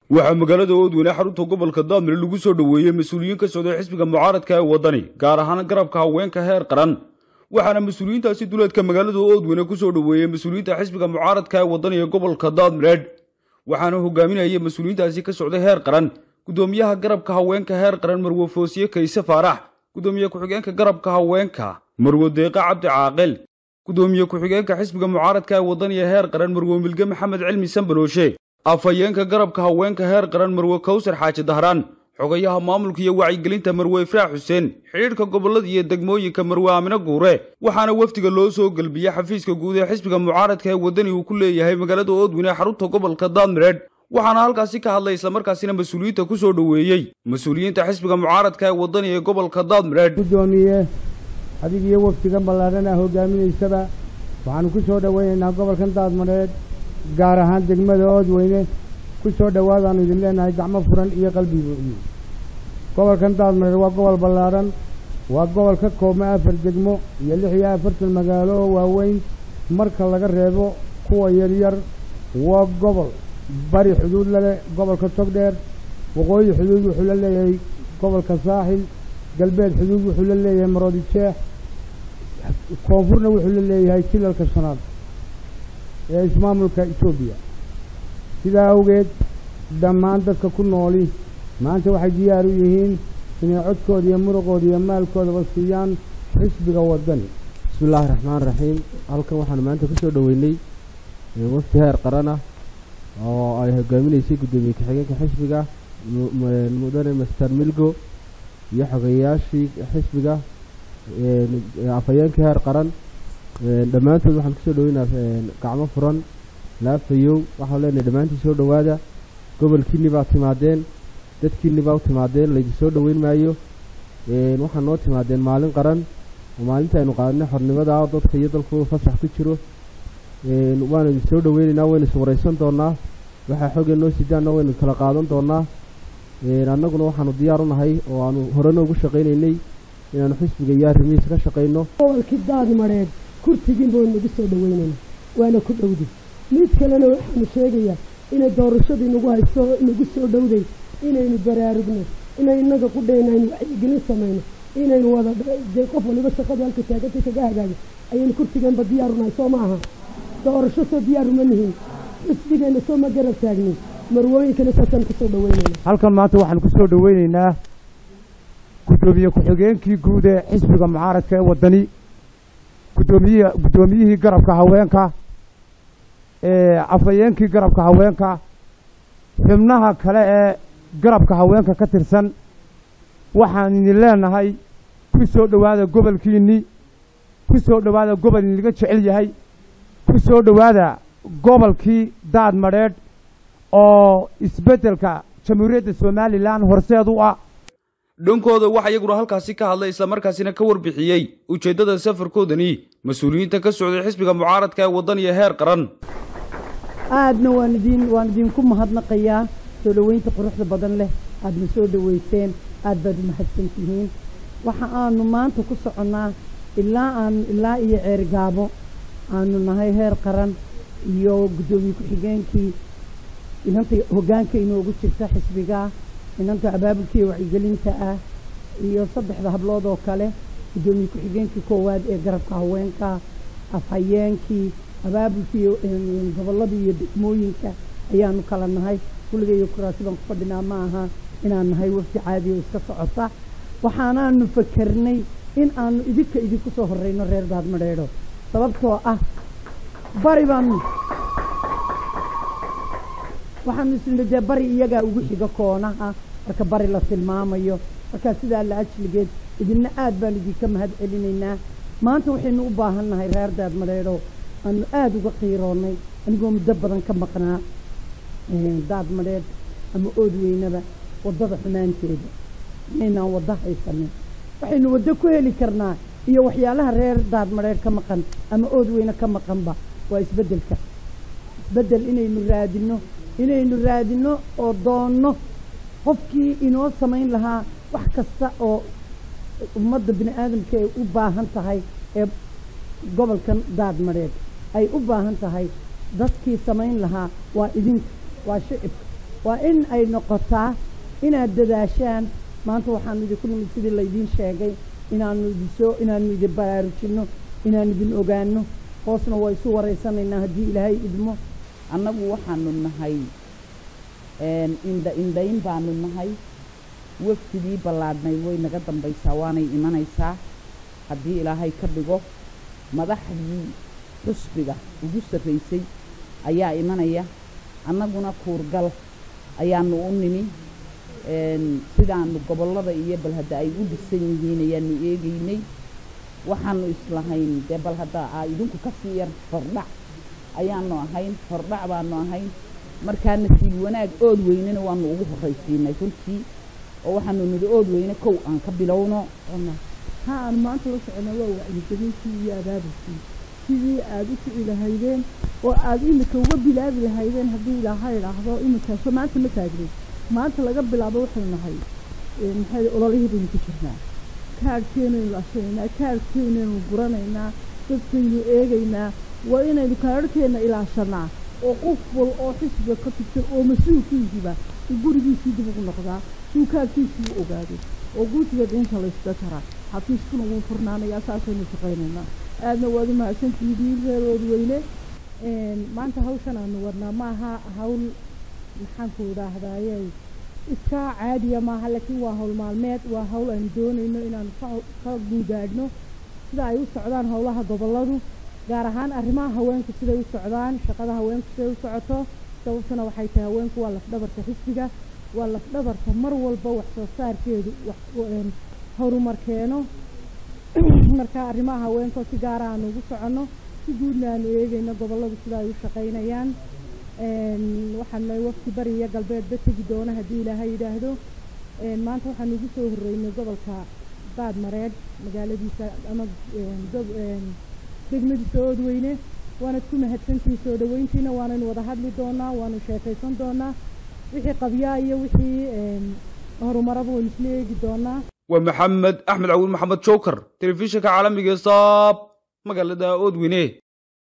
waxaa magaalada Oodweyne xarunta gobolka Daadmire lagu soo dhaweeyay mas'uuliyiin ka socda xisbiga mucaaradka ee wadani gaar ahaan garabka haweenka heer qaran waxaana mas'uuliyiintaasi duleedka magaalada Oodweyne ku soo dhaweeyay mas'uuliyiinta xisbiga mucaaradka ee wadani ee gobolka Daadmire waxaana hogaaminayay mas'uuliyiintaasi ka socda heer qaran gudoomiyaha garabka haweenka heer qaran Marwo Foosiye Kayse Faarax gudoomiyaha ku-xigeenka garabka haweenka Marwo Deeqa Cabdi Caaqil gudoomiyaha ku-xigeenka xisbiga mucaaradka ee wadani ee heer qaran Marwo Milge Maxamed Cilmi Sanbalooshe afayeenka garabka haweenka heer qaran Marwo Kawsar Xaaji Dahraan xogayaha maamulka iyo wacyigelinta Marwo Ifraax Xuseen xiriirka gobolada iyo degmooyinka Marwo Aamina Guure waxaana wafdiga loo soo galbiyay xafiiska guud ee xisbiga mucaaradka ee wadani uu ku leeyahay magaalada Oodweyne xarunta gobolka Daadmire waxaana halkaasi ka hadlay isla markaasina mas'uuliyiinta ku soo dhaweeyay mas'uuliyiinta xisbiga mucaaradka ee wadani ee gobolka Daadmire gudoomiye adiga wafdiga ballaaran hogaaminaysaba waxaan ku soo dhaweynaynaa gobolka Daadmire gaar ahaan degmada Oodweyne ku soo dhawaadaan idin leenahay gacmo furan iyo qalbi buuxin gobolka Daadmire waa gobol ballaaran waa gobol ka kooban 4 degmo iyo 46 magaalo waaweyn marka laga reebo kuwa yaryar waa gobol bari xuduud leh gobolka Togdheer waqooyi xuduud wuxuu leeyahay gobolka Saaxil galbeed xuduud wuxuu leeyahay Maroodi Jeex koonfurna wuxuu leeyahay Kilalka Shanaad ee ismaamulka Itoobiya sidaa awgeed dhammaan dadka ku nooli maanta waxay diyaar u yihiin inay codkooda iyo muruqooda iyo maalkooda siiyaan xisbiga wadani bismillaahir rahmaanir rahiim halkan waxaan maanta ku soo dhaweynay wafdi heer qaran ah oo ay hogaaminaysay gudoomiye ku-xigeenka xisbiga mudane Mr Milgo iyo xogayaashii xisbiga afayeenka heer qaran dhammaantood waxaan ku soo dhaweynaa gacmo furan laafayow waxaan leenahay dhammaantiin soo dhawaada gobolkiinni baa timaadeen dadkiinni baa u timaadeen laydin soo dhaweyn maayo waxaan noo timaadeen maalin qaran oo maalinta aynu qaadnay xornimada dadka iyo dalku fasax ku jiro waan idin soo dhaweynaynaa waynu iswaraysan doonaa waxaa xoogeen noo sidaana waynu kala qaadan doonaa annaguna waxaanu diyaar u nahay oo aanu horena ugu shaqaynaynay inaanu xisbiga iyo arrimihiisa ka shaqayno gobolkii Daadmire kurtigiin baan nagu soo dhaweynaynaa waana ku dhowday mid kalena waxaan sheegayaa inay doorashadii nagu haysto nagu soo dhowday inaynu baraarugno inay inaga ku dheenayno wacyigelin samayno inaynu wada qof waliba shaqada halka taagantay kaga hagaago ayaynu kurtigiinba diyaar u nahay soo maaha doorasho soo diyaar uma nihin xisbigeena soo ma garab taagnin marwooyinkana saasaan ku soo dhaweynaynaa halkan maanta waxaan ku soo dhaweynaynaa gudoomiye ku-xigeenkii guud ee xisbiga mucaaradka ee wadani gudoomiyihii garabka haweenka afayeenkii garabka haweenka xubnaha kale ee garabka haweenka ka tirsan waxaan idin leenahay ku soo dhawaada gobolkiinni ku soo dhawaada gobol laga jecel yahay ku soo dhawaada gobolkii Daadmire oo isbedelka jamhuuriyadda Soomaaliland horseed u ah dhankooda waxa iyaguna halkaasi ka hadlay isla markaasina ka warbixiyay ujeedada safarkoodani mas'uuliyiinta ka socday xisbiga mucaaradka ee wadani ee heer qaran aadna waan idin ku mahadnaqayaa soo dhaweynta quruxda badan leh aadna soo dhaweyseen aad baad mahadsantihiin waxa aanu maanta ku soconaa ilaa iyo ceergaabo aanu nahay heer qaran iyo gudoomiye ku-xigeenkii inanta hoggaanka inoogu jirta xisbiga inanta abaabulkii wacyigelinta ah iyo 3 hablood oo kale gudoomiye ku-xigeenkii koowaad ee garabka haweenka afhayeenkii abaabulkii gobolada iyo degmooyinka ayaanu kala nahay kulligeeyo kuraasidan ku fadhinaa ma aha inaan nahay wafdi caadi oo iska socota waxaanaanu fakarnay in aanu idinku soo horeyno reer Daadmire sababtoo ah bari baanu waxaan isleeyahay bari iyaga ugu xiga koonaha marka bari la tilmaamayo marka sida la ajligeed idinna aad baan idinka mahad celinaynaa maanta waxaynu u baahannahay reer Daadmire aan aad uga qiiroonay anigoo muddo badan ka maqnaa Daadmire ama Oodweynaba wadada xumaanteeda inaan wada haysanin waxaynu wada ku heli karnaa iyo waxyaalaha reer Daadmire ka maqan ama Oodweyne ka maqanba waa isbedel inaynu raadino oo doonno qofkii inoo samayn lahaa wax kasta oo ummadda bini'aadamka ay u baahan tahay ee gobolkan Daadmire ay u baahan tahay dadkii samayn lahaa waa idinka waa shicib waa in ay noqotaa inaad dadaashaan maanta waxaanu idinku nimid sidii laydiin sheegay inaanu idin baraarujinno inaanu idin ogaano hoosna waa isu waraysanaynaa haddii ilaahay idmo annagu waxaanu nahay indhayn baanu nahay waftigii ballaadhnay way naga dambaysaa waanay imanaysaa haddii ilaahay ka dhigo madaxdii xusbiga ugu sarraysay ayaa imanaya annaguna kuurgal ayaanu u nimi sidaanu gobollada iyo bal hadda ay u dhisan yihiin ayaanu eegaynay waxaanu islahayn dee bal hadda idinku ka sii yar hordhac ayaanu ahayn hordhac baanu ahayn markaa nasiib wanaag ood weynena waanu ugu horraysiinay runtii oo waxaanu nidhi ood weyne kow aan ka bilowno ha aan maanta la socono waa wacyigelintii iyo abaabulkii sidii aad u kici lahaydeen oo aad imika uga bilaabi lahaydeen haddii ilaahay idhaahdo imikaasoo maanta ma taagnin maanta laga bilaabo waxaynu nahay maxay ololihii baynu ku jirnaa kaadhkeenaynu laashanaynaa kaadhkeenaynu guranaynaa dadkaynu eegaynaa waa inaynu kaadhkeenna ilaashanaa oo qof wal oo xisbiga ka tigsan oo mas-uulkiisiiba uu gurigiisii dib ugu noqdaa suu kaadhkiisii u ogaado oo guutiga diinta la ysda karaa xafiiskuna wuu furnaanayaa saasaynu shaqaynaynaa aadna waad u mahadsantihiin reer Oodweyne maanta hawshan aanu wadnaa maaha hawl maxaanku idhaahdaaye iska caadiya maaha laakiin waa hawl maalmeed waa hawl aan doonayno inaanu ka guugaadhno sida ay u socdaan howlaha gobolladu gaar ahaan arrimaha haweenku siday u socdaan shaqada haweenku siday u socoto sababtuna waxay tahay haweenku waa lafdhabarta xisbiga waa lafdhabarta mar walba wax soo saarkeedu horumar keeno marka arrimaha haweenku si gaar ah aanu ugu soconno si guudna aanu eegayno gobolladu sida ay u shaqaynayaan waxaan waqti bari iyo galbeedba tegi doona haddii ilaahay yidhaahdo maanta waxaan ugu soo horreynay gobolka Daadmareed magaaladiisa ama degmadiisa Oodweyne waana ku mahadsantihiin soo dhaweyntiina waanaynu wada hadli doonaa waanu sheekaysan doonaa wixii qabyaa iyo wixii horumaraba waynu isla eegi doonaa ومحمد أحمد عون محمد شوكر تلفزيون عالمي صاب مقالة أودوينه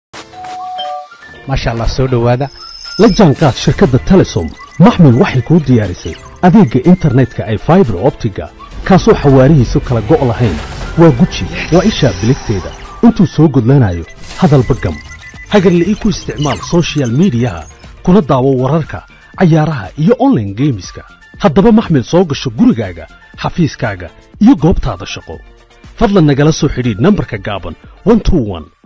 ما شاء الله سو دhowaada la jaanqaad shirkadda Telesom maxmil waxay ku diyaarisay adeega internetka ay fiber optiga kaasoo xawaarihiisu kala go' lahayn waa guji waa isha biligteeda intuu soo gudlanayo hadalba gam hagarle ku isticmaal social media kuna daawo wararka ciyaaraha iyo online gameska haddaba maxmil soo gasho gurigaaga xafiiskaaga iyo goobtaada shaqo fadlan nagala soo xidhiidh nambarka gaaban 121